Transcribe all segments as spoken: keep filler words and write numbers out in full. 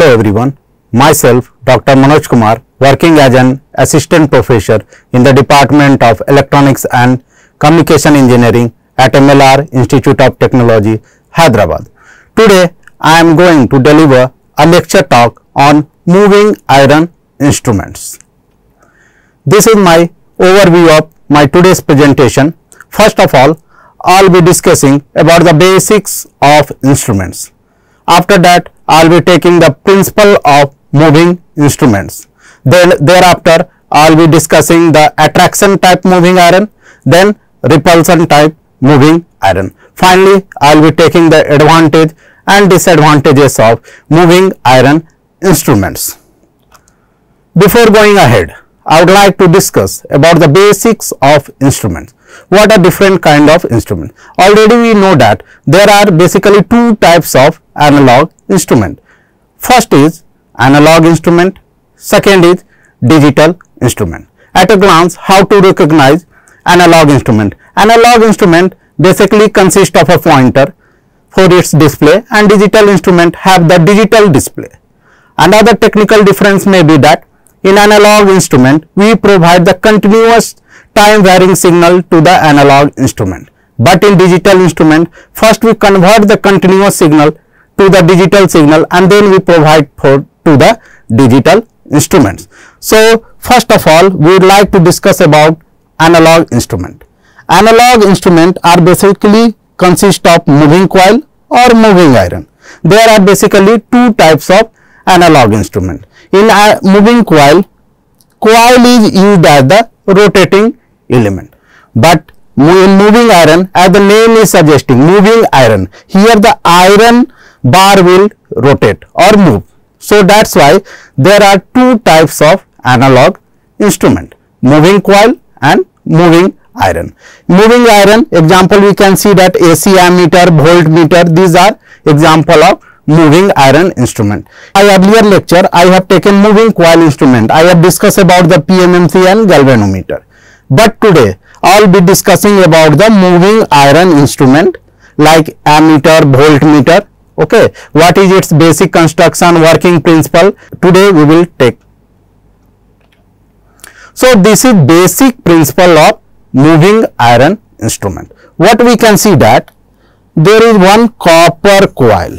Hello everyone, myself Doctor Manoj Kumar, working as an assistant professor in the Department of Electronics and Communication Engineering at M L R Institute of Technology, Hyderabad. Today I am going to deliver a lecture talk on moving iron instruments. This is my overview of my today's presentation. First of all, I will be discussing about the basics of instruments. After that, I will be taking the principle of moving instruments. Then thereafter, I will be discussing the attraction type moving iron, then repulsion type moving iron. Finally, I will be taking the advantage and disadvantages of moving iron instruments. Before going ahead, I would like to discuss about the basics of instruments. What are different kind of instruments? Already we know that there are basically two types of analog instrument. First is analog instrument, second is digital instrument. At a glance, how to recognize analog instrument? Analog instrument basically consists of a pointer for its display, and digital instrument have the digital display. Another technical difference may be that in analog instrument we provide the continuous time varying signal to the analog instrument, but in digital instrument first we convert the continuous signal to the digital signal and then we provide for to the digital instruments. So first of all, we would like to discuss about analog instrument. Analog instrument are basically consist of moving coil or moving iron. There are basically two types of analog instrument. In a moving coil, coil is used as the rotating element, but in moving iron, as the name is suggesting, moving iron, here the iron bar will rotate or move. So that's why there are two types of analog instrument, moving coil and moving iron. Moving iron, example we can see that A C ammeter, voltmeter, these are example of moving iron instrument. In my earlier lecture, I have taken moving coil instrument. I have discussed about the P M M C and galvanometer. But today, I will be discussing about the moving iron instrument like ammeter, voltmeter. Okay, what is its basic construction, working principle? Today we will take. So this is basic principle of moving iron instrument. What we can see that there is one copper coil.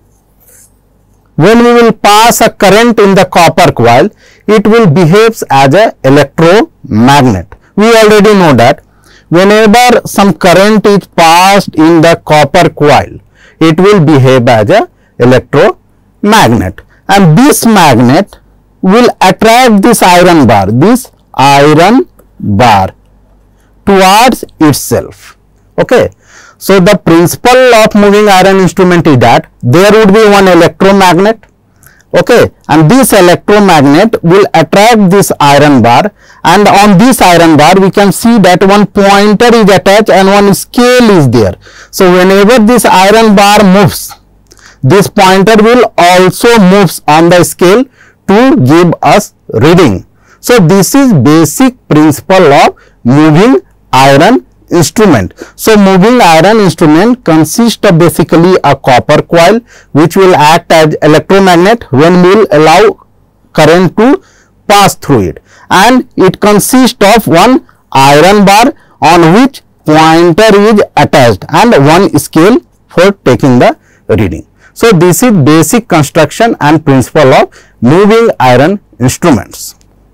When we will pass a current in the copper coil, it will behave as a electromagnet. We already know that whenever some current is passed in the copper coil, it will behave as a electromagnet, and this magnet will attract this iron bar, this iron bar towards itself. Okay. So the principle of moving iron instrument is that there would be one electromagnet, okay, and this electromagnet will attract this iron bar, and on this iron bar we can see that one pointer is attached and one scale is there. So whenever this iron bar moves, this pointer will also moves on the scale to give us reading. So this is basic principle of moving iron instrument. So moving iron instrument consists of basically a copper coil which will act as electromagnet when we will allow current to pass through it, and it consists of one iron bar on which pointer is attached and one scale for taking the reading. So this is basic construction and principle of moving iron instruments.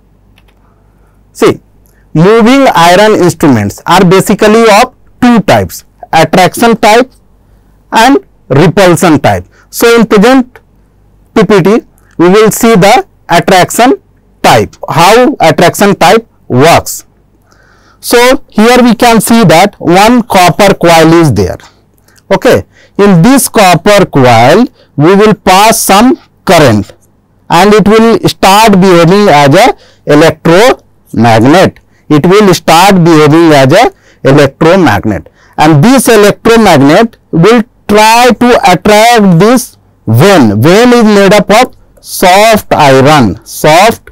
See, moving iron instruments are basically of two types, attraction type and repulsion type. So in present P P T, we will see the attraction type, how attraction type works. So here we can see that one copper coil is there. Okay. In this copper coil, we will pass some current and it will start behaving as a electromagnet. It will start behaving as a electromagnet, and this electromagnet will try to attract this vein. Vein is made up of soft iron, soft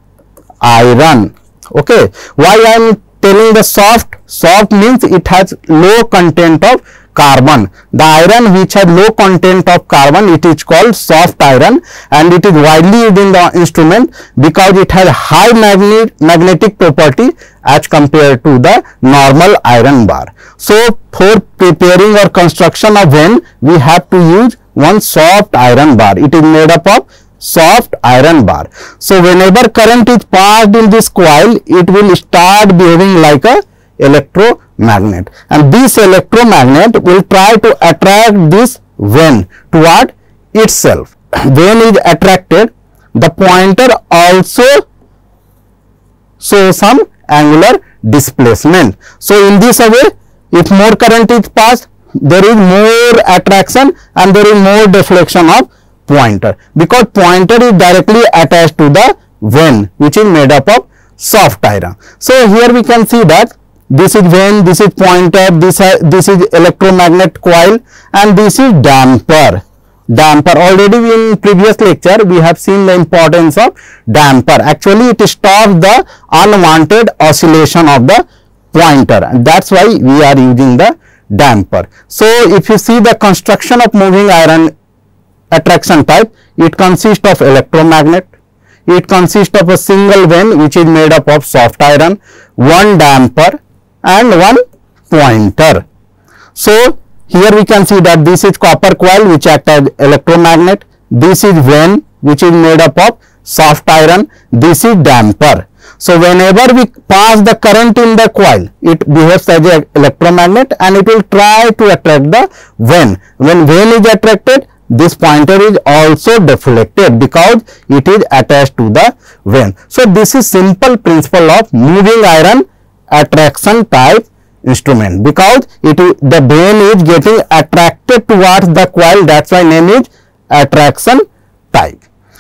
iron. Okay. Why I am telling the soft? Soft means it has low content of carbon. The iron which has low content of carbon, it is called soft iron, and it is widely used in the instrument because it has high magnet magnetic property as compared to the normal iron bar. So for preparing or construction of vein, we have to use one soft iron bar. It is made up of soft iron bar. So whenever current is passed in this coil, it will start behaving like a electromagnet, and this electromagnet will try to attract this vein toward itself. Vein is attracted, the pointer also shows some angular displacement. So in this way, if more current is passed, there is more attraction and there is more deflection of pointer, because pointer is directly attached to the vein which is made up of soft iron. So here we can see that this is vein, this is pointer, this, this is electromagnet coil, and this is damper. Damper, already in previous lecture we have seen the importance of damper. Actually it stops the unwanted oscillation of the pointer, and that's why we are using the damper. So if you see the construction of moving iron attraction type, it consists of electromagnet, it consists of a single vein which is made up of soft iron, one damper and one pointer. So here we can see that this is copper coil which acts as electromagnet, this is vein which is made up of soft iron, this is damper. So whenever we pass the current in the coil, it behaves as an electromagnet and it will try to attract the vein. When vein is attracted, this pointer is also deflected because it is attached to the vein. So this is simple principle of moving iron attraction type instrument, because it is the vein is getting attracted towards the coil, that's why name is attraction type.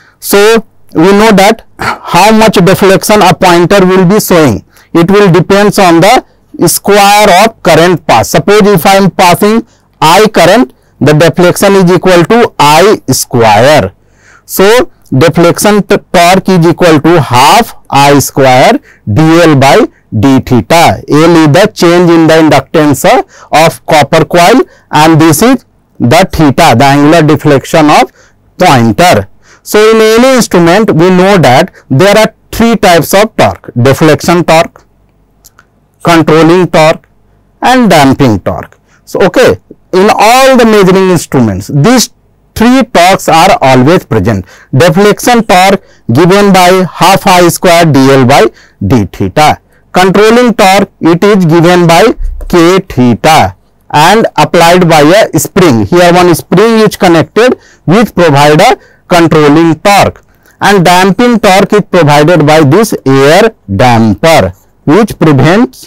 So we know that how much deflection a pointer will be showing, it will depends on the square of current pass. Suppose if I am passing I current, the deflection is equal to I square. So deflection torque is equal to half I square dl by d theta. L is the change in the inductance of copper coil, and this is the theta, the angular deflection of pointer. So in any instrument we know that there are three types of torque: deflection torque, controlling torque and damping torque. So okay, in all the measuring instruments these three torques are always present. Deflection torque given by half I square dl by d theta. Controlling torque, it is given by k theta and applied by a spring. Here one spring is connected which provide a controlling torque, and damping torque is provided by this air damper which prevents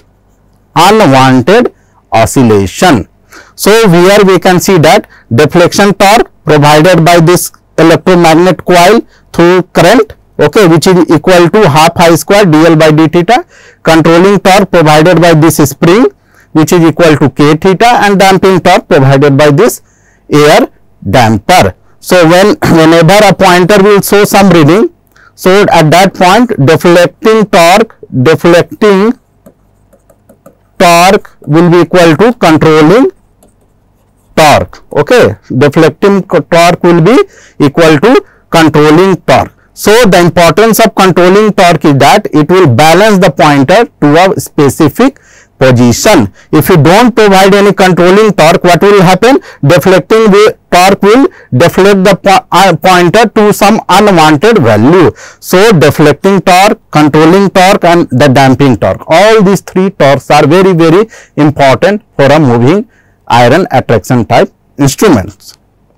unwanted oscillation. So here we can see that deflection torque provided by this electromagnet coil through current, okay, which is equal to half I square dl by d theta. Controlling torque provided by this spring which is equal to k theta, and damping torque provided by this air damper. So when whenever a pointer will show some reading, so at that point deflecting torque deflecting torque will be equal to controlling torque. Okay, deflecting torque will be equal to controlling torque. So the importance of controlling torque is that it will balance the pointer to a specific position. If you don't provide any controlling torque, what will happen? Deflecting the torque will deflect the po uh, pointer to some unwanted value. So deflecting torque, controlling torque and the damping torque, all these three torques are very very important for a moving iron attraction type instruments.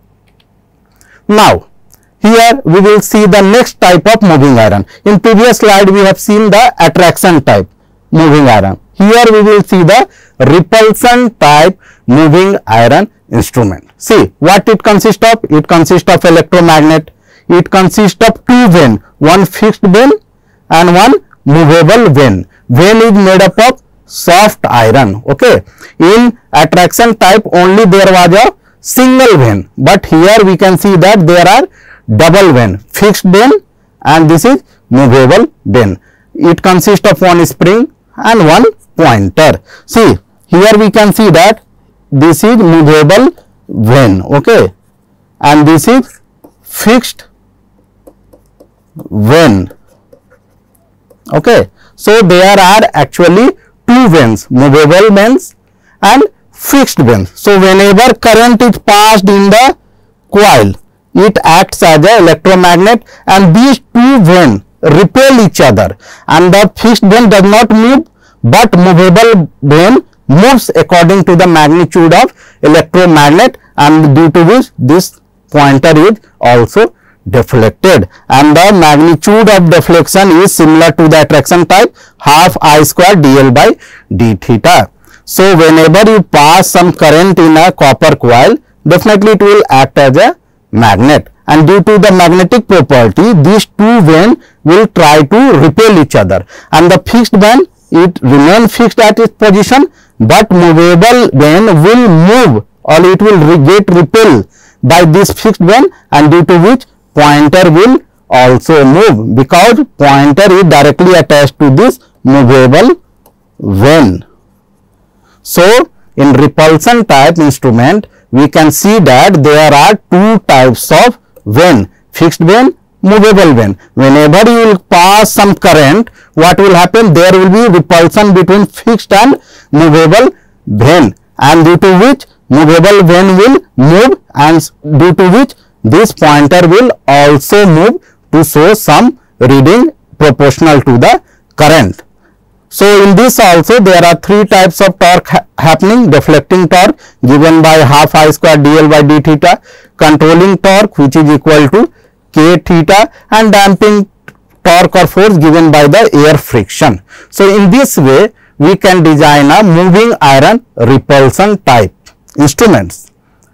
Now here we will see the next type of moving iron. In previous slide we have seen the attraction type moving iron. Here we will see the repulsion type moving iron instrument. See what it consists of. It consists of electromagnet. It consists of two vein, one fixed vein and one movable vein. Vein is made up of soft iron. Okay. In attraction type only there was a single vein, but here we can see that there are double vein, fixed vein and this is movable vein. It consists of one spring and one pointer. See here we can see that this is movable vein, okay, and this is fixed vein, okay. So there are actually two veins, movable veins and fixed veins. So whenever current is passed in the coil, it acts as an electromagnet, and these two veins repel each other, and the fixed vein does not move, but movable vein moves according to the magnitude of electromagnet, and due to which this pointer is also deflected, and the magnitude of deflection is similar to the attraction type, half I square dl by d theta. So whenever you pass some current in a copper coil, definitely it will act as a magnet, and due to the magnetic property, these two veins will try to repel each other, and the fixed vein, it remain fixed at its position, but movable vein will move, or it will re get repelled by this fixed vein, and due to which pointer will also move, because pointer is directly attached to this movable vein. So in repulsion type instrument, we can see that there are two types of vein, fixed vein, movable vein. Whenever you will pass some current, what will happen? There will be repulsion between fixed and movable vein, and due to which movable vein will move, and due to which this pointer will also move to show some reading proportional to the current. So in this also there are three types of torque ha happening: deflecting torque given by half I square dl by d theta, controlling torque which is equal to k theta, and damping torque or force given by the air friction. So in this way we can design a moving iron repulsion type instruments.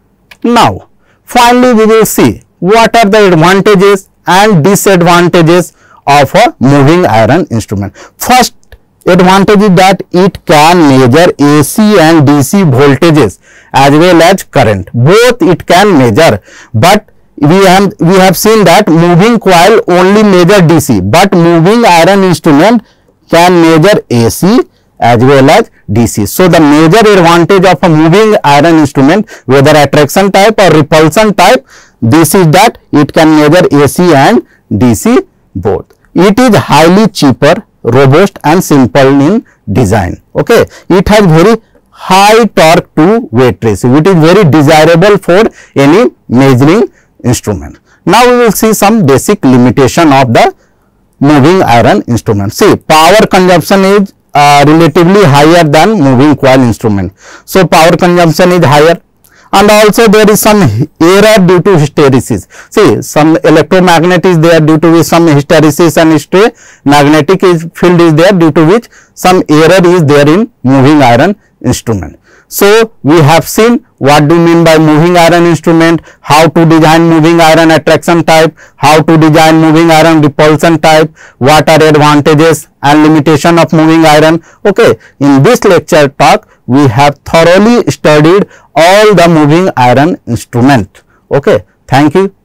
Now finally we will see what are the advantages and disadvantages of a moving iron instrument. First advantage is that it can measure A C and D C voltages as well as current. Both it can measure, but we have we have seen that moving coil only measure D C, but moving iron instrument can measure A C as well as D C. So the major advantage of a moving iron instrument, whether attraction type or repulsion type, this is that it can measure A C and D C both. It is highly cheaper, robust and simple in design. Okay, it has very high torque to weight ratio. It is very desirable for any measuring instrument. Now we will see some basic limitation of the moving iron instrument. See, power consumption is uh, relatively higher than moving coil instrument. So power consumption is higher, and also there is some error due to hysteresis. See, some electromagnet is there, due to which some hysteresis and stray magnetic is field is there, due to which some error is there in moving iron instrument. So we have seen what do you mean by moving iron instrument, how to design moving iron attraction type, how to design moving iron repulsion type, what are advantages and limitation of moving iron. Okay, in this lecture talk we have thoroughly studied all the moving iron instrument. Okay, thank you.